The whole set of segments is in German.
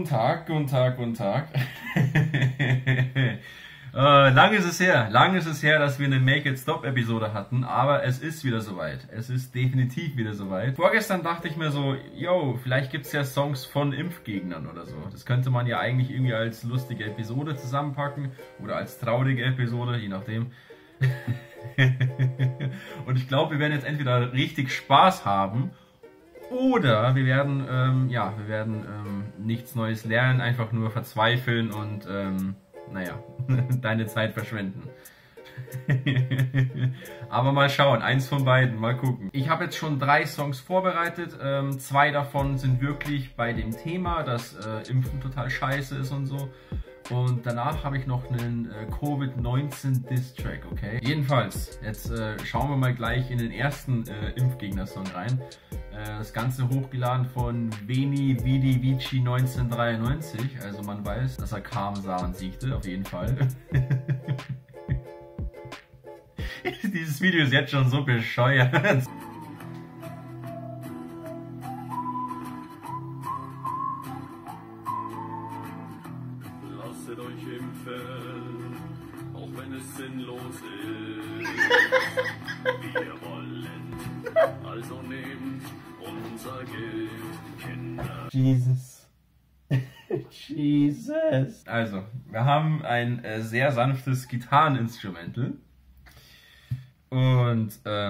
Guten Tag, guten Tag, guten Tag. Lang ist es her, dass wir eine Make It Stop Episode hatten, aber es ist wieder soweit. Es ist definitiv wieder soweit. Vorgestern dachte ich mir so, yo, vielleicht gibt's ja Songs von Impfgegnern oder so. Das könnte man ja eigentlich irgendwie als lustige Episode zusammenpacken oder als traurige Episode, je nachdem. Und ich glaube, wir werden jetzt entweder richtig Spaß haben oder wir werden, nichts Neues lernen, einfach nur verzweifeln und naja, deine Zeit verschwenden. Aber mal schauen, eins von beiden, mal gucken. Ich habe jetzt schon 3 Songs vorbereitet, 2 davon sind wirklich bei dem Thema, dass Impfen total scheiße ist und so. Und danach habe ich noch einen Covid-19 Diss-Track, okay? Jedenfalls, jetzt schauen wir mal gleich in den ersten Impfgegner-Song rein. Das Ganze hochgeladen von Veni Vidi Vici 1993. Also man weiß, dass er kam, sah und siegte, auf jeden Fall. Dieses Video ist jetzt schon so bescheuert. Lasst euch impfen, auch wenn es sinnlos ist. Wir wollen, also nehmt unser Gift, Kinder. Jesus. Jesus. Also, wir haben ein sehr sanftes Gitarreninstrumental. Und,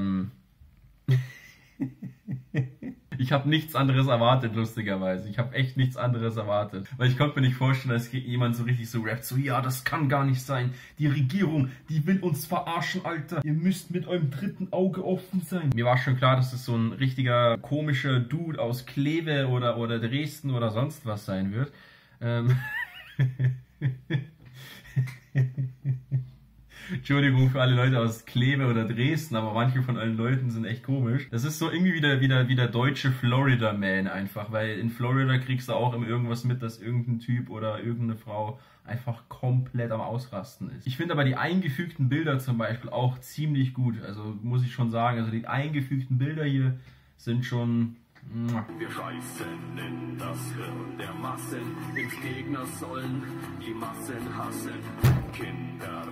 ich habe nichts anderes erwartet, lustigerweise. Ich habe echt nichts anderes erwartet. Weil ich konnte mir nicht vorstellen, dass jemand so richtig so rappt, so, ja, das kann gar nicht sein. Die Regierung, die will uns verarschen, Alter. Ihr müsst mit eurem dritten Auge offen sein. Mir war schon klar, dass es so ein richtiger komischer Dude aus Kleve oder Dresden oder sonst was sein wird. Entschuldigung für alle Leute aus Kleve oder Dresden, aber manche von allen Leuten sind echt komisch. Das ist so irgendwie wie der deutsche Florida Man einfach, weil in Florida kriegst du auch immer irgendwas mit, dass irgendein Typ oder irgendeine Frau einfach komplett am Ausrasten ist. Ich finde aber die eingefügten Bilder zum Beispiel auch ziemlich gut, also muss ich schon sagen, also die eingefügten Bilder hier sind schon... Wir scheißen in das Hirn der Massen, Impfgegner sollen die Massen hassen, Kinder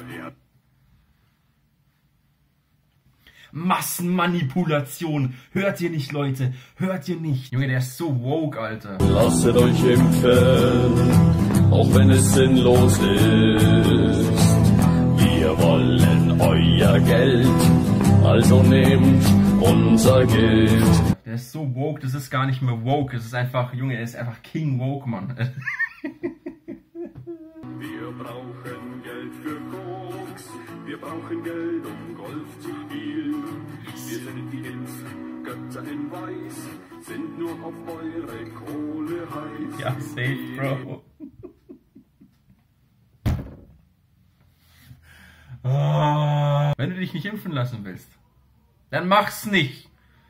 Massenmanipulation. Hört ihr nicht, Leute? Hört ihr nicht? Junge, der ist so woke, Alter. Lasst euch impfen, auch wenn es sinnlos ist. Wir wollen euer Geld, also nehmt unser Gift. Der ist so woke, das ist gar nicht mehr woke. Es ist einfach, Junge, er ist einfach King Woke, Mann. Wir brauchen Geld für Koks, wir brauchen Geld, um Golf zu spielen. Wir sind die Impfgötter in Weiß, sind nur auf eure Kohle heiß. Ja, safe, Bro. Oh. Wenn du dich nicht impfen lassen willst, dann mach's nicht.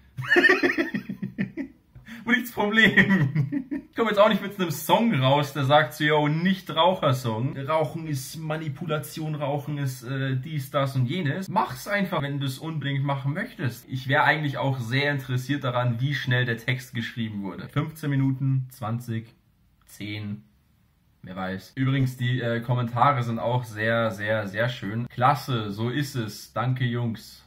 Wo liegt das Problem? Ich komme jetzt auch nicht mit einem Song raus, der sagt so, yo, Nicht-Raucher-Song. Rauchen ist Manipulation, Rauchen ist dies, das und jenes. Mach's einfach, wenn du es unbedingt machen möchtest. Ich wäre eigentlich auch sehr interessiert daran, wie schnell der Text geschrieben wurde. 15 Minuten, 20, 10, wer weiß. Übrigens, die Kommentare sind auch sehr, sehr, sehr schön. Klasse, so ist es. Danke, Jungs.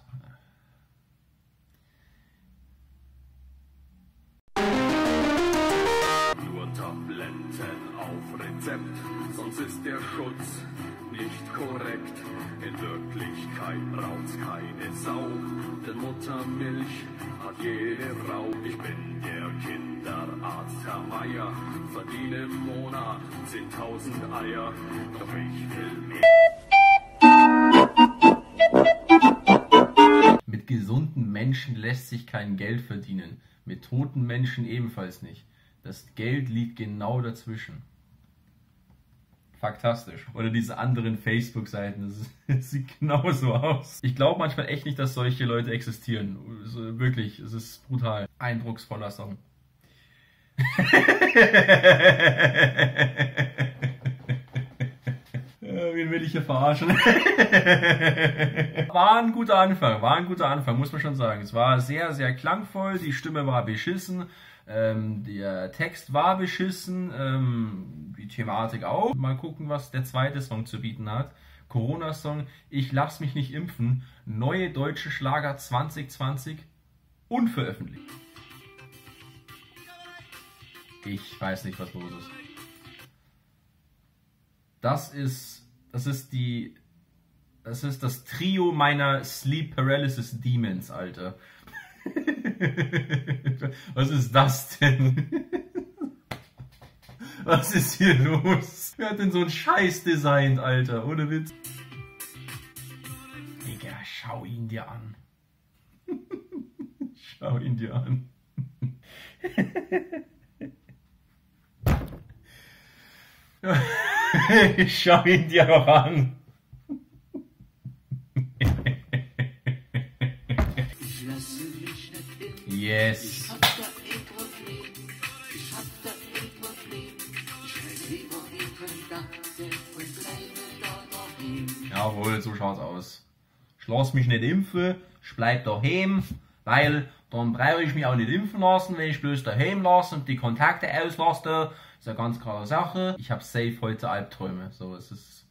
Tabletten auf Rezept, sonst ist der Schutz nicht korrekt. In Wirklichkeit braucht's keine Sau, denn Muttermilch hat jede Frau. Ich bin der Kinderarzt, Herr Meier, verdiene im Monat 10.000 Eier, doch ich will mehr. Mit gesunden Menschen lässt sich kein Geld verdienen, mit toten Menschen ebenfalls nicht. Das Geld liegt genau dazwischen. Faktastisch. Oder diese anderen Facebook-Seiten, das sieht genauso aus. Ich glaube manchmal echt nicht, dass solche Leute existieren. Also wirklich, es ist brutal. Eindrucksvoller Song. Wen will ich hier verarschen? War ein guter Anfang, muss man schon sagen. Es war sehr, sehr klangvoll, die Stimme war beschissen, der Text war beschissen, die Thematik auch. Mal gucken, was der zweite Song zu bieten hat. Corona-Song, Ich lass mich nicht impfen, neue deutsche Schlager 2020, unveröffentlicht. Ich weiß nicht, was los ist. Das ist das Trio meiner Sleep Paralysis Demons, Alter. Was ist das denn? Was ist hier los? Wer hat denn so ein Scheiß designt, Alter? Ohne Witz. Digga, schau ihn dir an. Schau ihn dir an. Schau ihn dir doch an. Yes. Jawohl, so schaut's aus. Schloss mich nicht impfen, ich bleib daheim, weil dann brauche ich mich auch nicht impfen lassen, wenn ich bloß daheim lasse und die Kontakte auslasse. Ist eine ganz klare Sache. Ich habe safe heute Albträume. So, es ist.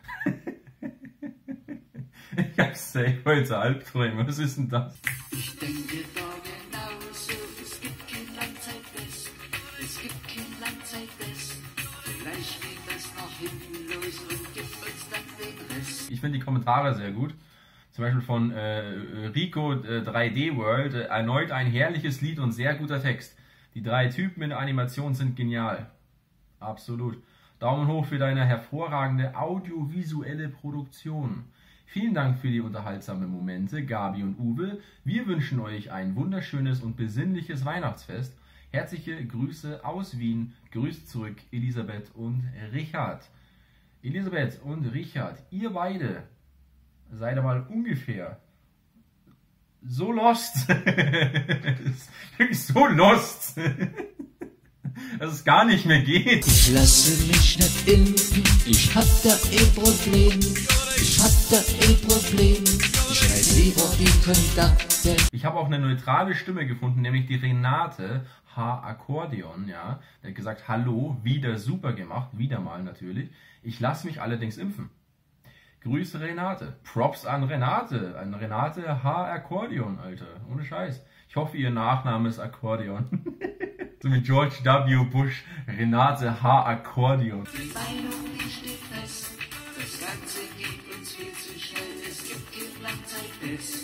Ich habe safe heute Albträume. Was ist denn das? Ich denke da genauso. Es gibt kein Langzeitbest. Es gibt kein Langzeitbest. Vielleicht geht das nach hinten los und gibt uns dann den Rest. Ich finde die Kommentare sehr gut. Zum Beispiel von Rico 3D World. Erneut ein herrliches Lied und sehr guter Text. Die 3 Typen in der Animation sind genial. Absolut. Daumen hoch für deine hervorragende audiovisuelle Produktion. Vielen Dank für die unterhaltsamen Momente, Gabi und Uwe. Wir wünschen euch ein wunderschönes und besinnliches Weihnachtsfest. Herzliche Grüße aus Wien. Grüßt zurück, Elisabeth und Richard. Elisabeth und Richard, ihr beide seid einmal ungefähr so lost. Wirklich so lost. Dass es gar nicht mehr geht. Ich lasse mich nicht impfen, ich hab da Problem. Ich hab da Problem. Ich schreib lieber die Kontakte. Ich habe auch eine neutrale Stimme gefunden, nämlich die Renate H. Akkordeon, ja. Der hat gesagt, hallo, wieder super gemacht, wieder mal natürlich. Ich lasse mich allerdings impfen. Grüße Renate. Props an Renate. An Renate H. Akkordeon, Alter. Ohne Scheiß. Ich hoffe, ihr Nachname ist Akkordeon. So wie George W. Bush. Renate H. Akkordeon. Die Meinung, die steht fest. Das Ganze geht uns viel zu schnell. Es gibt kein Langzeitbest.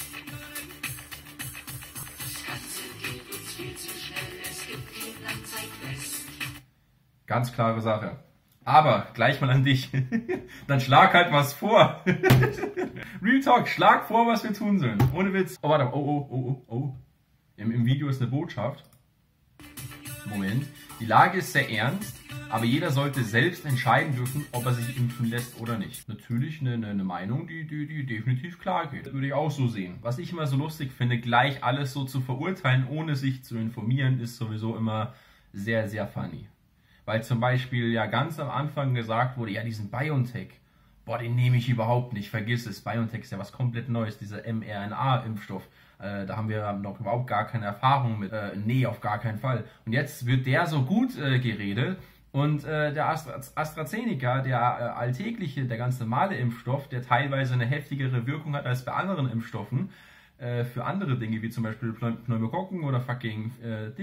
Das Ganze geht uns viel zu schnell. Es gibt kein Langzeitbest. Ganz klare Sache. Aber gleich mal an dich. Dann schlag halt was vor. Real Talk, schlag vor, was wir tun sollen. Ohne Witz. Oh, warte. Oh. Im Video ist eine Botschaft. Moment. Die Lage ist sehr ernst, aber jeder sollte selbst entscheiden dürfen, ob er sich impfen lässt oder nicht. Natürlich eine Meinung, die definitiv klar geht. Würde ich auch so sehen. Was ich immer so lustig finde, gleich alles so zu verurteilen, ohne sich zu informieren, ist sowieso immer sehr, sehr funny. Weil zum Beispiel ja ganz am Anfang gesagt wurde, ja, diesen BioNTech, boah, den nehme ich überhaupt nicht, vergiss es. BioNTech ist ja was komplett Neues, dieser mRNA-Impfstoff. Da haben wir noch überhaupt gar keine Erfahrung mit. Nee, auf gar keinen Fall. Und jetzt wird der so gut geredet. Und der AstraZeneca, der alltägliche, der ganz normale Impfstoff, der teilweise eine heftigere Wirkung hat als bei anderen Impfstoffen, für andere Dinge, wie zum Beispiel Pneumokokken oder fucking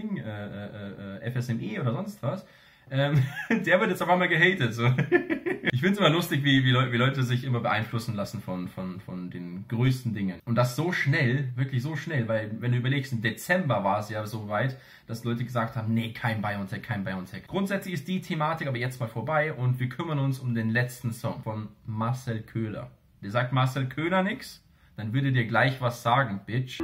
FSME oder sonst was, der wird jetzt auf einmal gehatet. So. Ich finde es immer lustig, wie Leute sich immer beeinflussen lassen von den größten Dingen. Und das so schnell, wirklich so schnell, weil wenn du überlegst, im Dezember war es ja so weit, dass Leute gesagt haben, nee, kein BioNTech, kein BioNTech. Grundsätzlich ist die Thematik aber jetzt mal vorbei und wir kümmern uns um den letzten Song von Marcel Köhler. Der sagt Marcel Köhler nix, dann würde dir gleich was sagen, Bitch.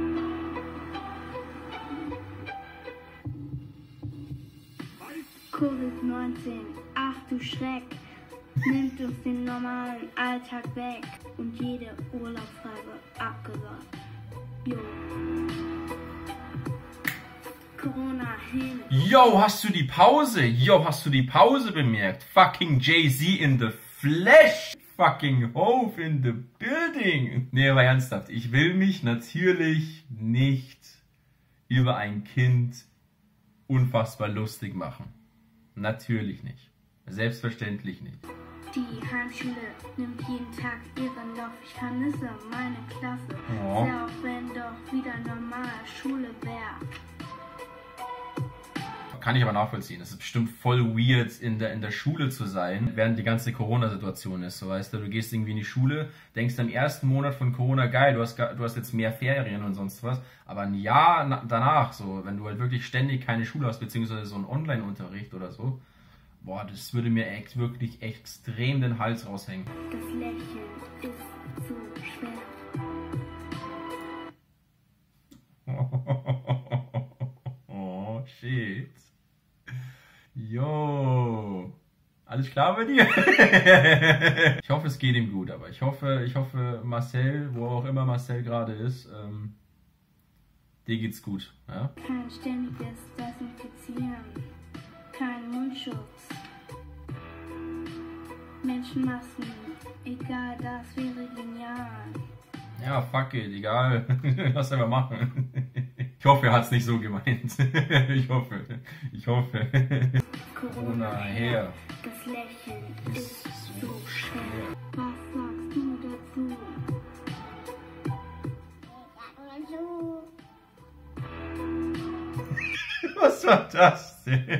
Covid-19, ach du Schreck, nimmt uns den normalen Alltag weg und jede Urlaubsreise abgesagt. Jo. Corona hin. Yo, hast du die Pause? Yo, hast du die Pause bemerkt? Fucking Jay-Z in the Flash fucking Hove in the building. Nee, aber ernsthaft, ich will mich natürlich nicht über ein Kind unfassbar lustig machen. Natürlich nicht. Selbstverständlich nicht. Die Heimschule nimmt jeden Tag ihren Lauf. Ich vermisse meine Klasse. Oh. Sehr auch wenn doch wieder normale Schule wäre. Kann ich aber nachvollziehen. Es ist bestimmt voll weird, in der Schule zu sein, während die ganze Corona-Situation ist. So, weißt du, du gehst irgendwie in die Schule, denkst am ersten Monat von Corona, geil, du hast jetzt mehr Ferien und sonst was. Aber ein Jahr danach, so, wenn du halt wirklich ständig keine Schule hast, beziehungsweise so einen Online-Unterricht oder so, boah, das würde mir wirklich extrem den Hals raushängen. Das Lächeln ist so schwer. Oh, shit. Yo. Alles klar bei dir? Ich hoffe, es geht ihm gut, aber ich hoffe, Marcel, wo auch immer Marcel gerade ist, dir geht's gut. Ja? Kein ständiges Desinfizieren. Kein Mundschutz. Menschenmassen. Egal, das wäre genial. Ja, fuck it, egal. Lass einfach machen. Ich hoffe, er hat's nicht so gemeint. Ich hoffe. Corona her. Das Lächeln ist so schwer. Was sagst du dazu? Was war das denn?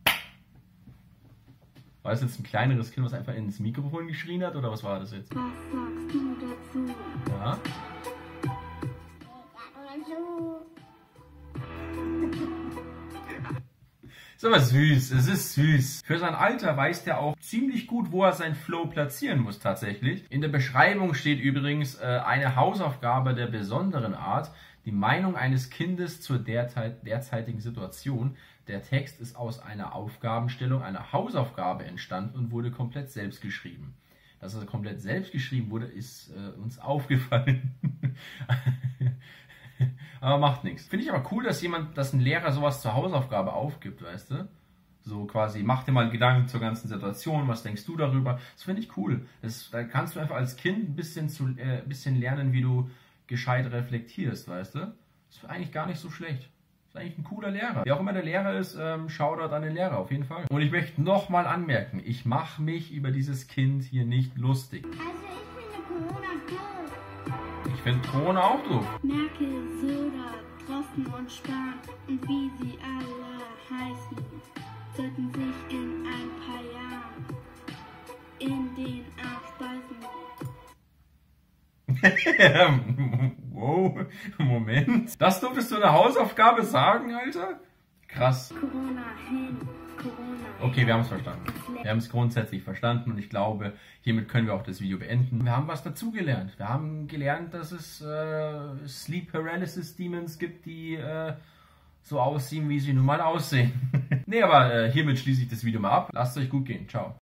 War das jetzt ein kleineres Kind, was einfach ins Mikrofon geschrien hat, oder was war das jetzt? Was sagst du dazu? Ja? Ist aber süß, es ist süß. Für sein Alter weiß der auch ziemlich gut, wo er sein Flow platzieren muss tatsächlich. In der Beschreibung steht übrigens eine Hausaufgabe der besonderen Art, die Meinung eines Kindes zur derzeitigen Situation. Der Text ist aus einer Aufgabenstellung, einer Hausaufgabe entstanden und wurde komplett selbst geschrieben. Dass er komplett selbst geschrieben wurde, ist uns aufgefallen. Aber macht nichts. Finde ich aber cool, dass ein Lehrer sowas zur Hausaufgabe aufgibt, weißt du? So quasi, mach dir mal Gedanken zur ganzen Situation, was denkst du darüber? Das finde ich cool. Da kannst du einfach als Kind ein bisschen lernen, wie du gescheit reflektierst, weißt du? Das ist eigentlich gar nicht so schlecht. Das ist eigentlich ein cooler Lehrer. Wer auch immer der Lehrer ist, Shoutout an den Lehrer, auf jeden Fall. Und ich möchte nochmal anmerken, ich mache mich über dieses Kind hier nicht lustig. Also ich finde Corona doof. Ich finde Corona auch doof. Merkel, Söder, Drosten und Spahn und wie sie alle heißen, sollten sich in ein paar Jahren in den Arsch beißen. Wow, Moment. Das durftest du in der Hausaufgabe sagen, Alter? Krass. Corona hin, Corona. Okay, wir haben es verstanden. Wir haben es grundsätzlich verstanden und ich glaube, hiermit können wir auch das Video beenden. Wir haben was dazugelernt. Wir haben gelernt, dass es Sleep Paralysis Demons gibt, die so aussehen, wie sie nun mal aussehen. Nee, aber hiermit schließe ich das Video mal ab. Lasst es euch gut gehen. Ciao.